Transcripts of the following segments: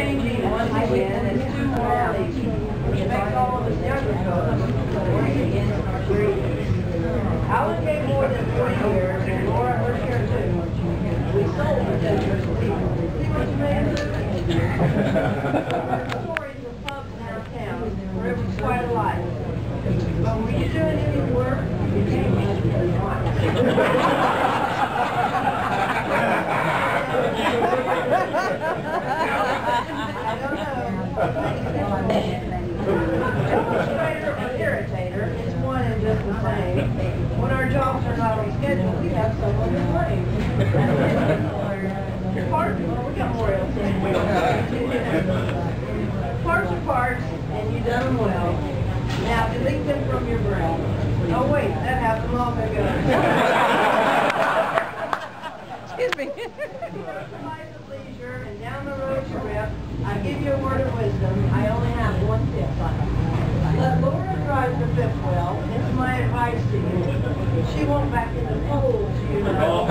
changing once again, and 2 more weeks. Which makes all of us younger folks allocate more than 40 years, and Laura, her share too. We sold the business to people. See what you made of it? Stories of pubs in our town where it was quite a life. But were you doing any work? You came in really hot. I don't know. Illustrator or irritator is one and just the same. When our jobs are not on schedule, we have someone to blame. Parts, well, we got more else in here. Parts are parts, and you done them well. Now, delete them from your brain. Oh wait, that happened long ago. Excuse me. Life of leisure and down the road trip, I give you a word of wisdom. I only have one tip. Let Laura drive the fifth well. It's my advice to you. She won't back in the polls, you know.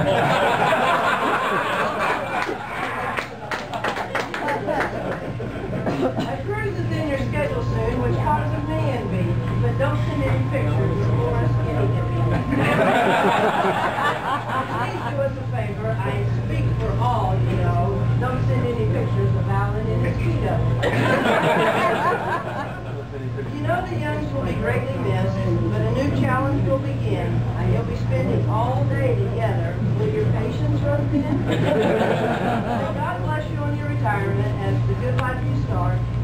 A cruise is in your schedule soon, which causes me envy. But don't send any pictures of Laura skinny dipping. Please do us a favor. I speak for all, you know. Don't send any pictures of Alan in his speedo. You know the youngs will be greatly missed, but a new challenge will begin, and you'll be spending all day together. Will your patience run thin? So God bless you on your retirement as the good life you start.